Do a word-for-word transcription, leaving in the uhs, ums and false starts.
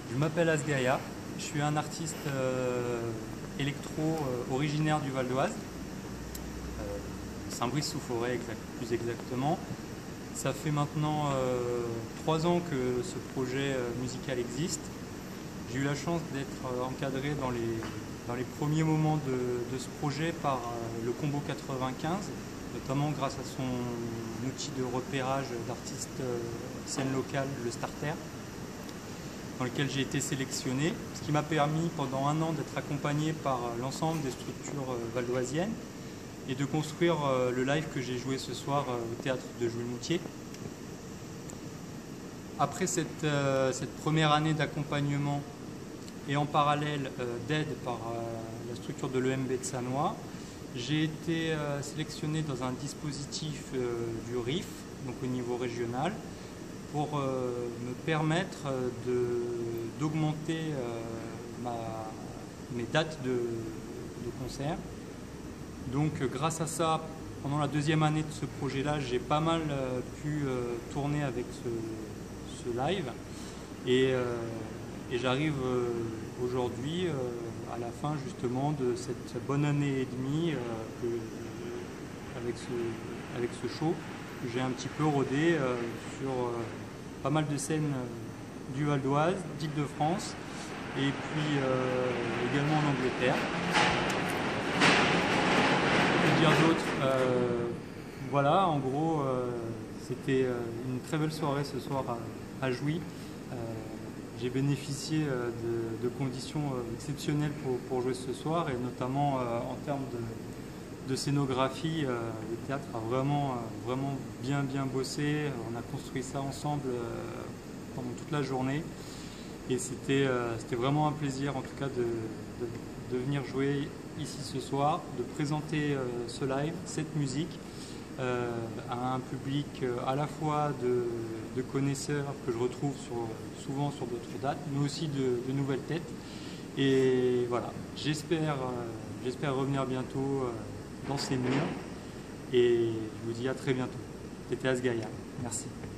Je m'appelle Asgaia, je suis un artiste euh, électro euh, originaire du Val d'Oise, euh, Saint-Brice-sous-Forêt exact, plus exactement. Ça fait maintenant euh, trois ans que ce projet euh, musical existe. J'ai eu la chance d'être euh, encadré dans les, dans les premiers moments de, de ce projet par euh, le Combo quatre-vingt-quinze, notamment grâce à son outil de repérage d'artistes euh, scène locale, le Starter, dans lequel j'ai été sélectionné, ce qui m'a permis pendant un an d'être accompagné par l'ensemble des structures valdoisiennes et de construire le live que j'ai joué ce soir au théâtre de Jouy-Moutier. Après cette, cette première année d'accompagnement et en parallèle d'aide par la structure de l'E M B de Sannois, j'ai été sélectionné dans un dispositif du R I F, donc au niveau régional, pour euh, me permettre d'augmenter euh, mes dates de, de concert. Donc euh, grâce à ça, pendant la deuxième année de ce projet-là, j'ai pas mal euh, pu euh, tourner avec ce, ce live. Et, euh, et j'arrive euh, aujourd'hui euh, à la fin justement de cette bonne année et demie euh, que, avec, ce, avec ce show. J'ai un petit peu rodé euh, sur euh, pas mal de scènes euh, du Val d'Oise, d'Île-de-France et puis euh, également en Angleterre. Que dire d'autre euh, Voilà, en gros, euh, c'était euh, une très belle soirée ce soir à, à Jouy. Euh, J'ai bénéficié euh, de, de conditions euh, exceptionnelles pour, pour jouer ce soir et notamment euh, en termes de de scénographie, euh, le théâtre a vraiment, euh, vraiment bien bien bossé. On a construit ça ensemble euh, pendant toute la journée et c'était euh, c'était vraiment un plaisir en tout cas de, de, de venir jouer ici ce soir, de présenter euh, ce live, cette musique euh, à un public euh, à la fois de, de connaisseurs que je retrouve sur, souvent sur d'autres dates, mais aussi de, de nouvelles têtes. Et voilà, j'espère euh, j'espère revenir bientôt euh, dans ces murs et je vous dis à très bientôt. C'était Asgaia. Merci.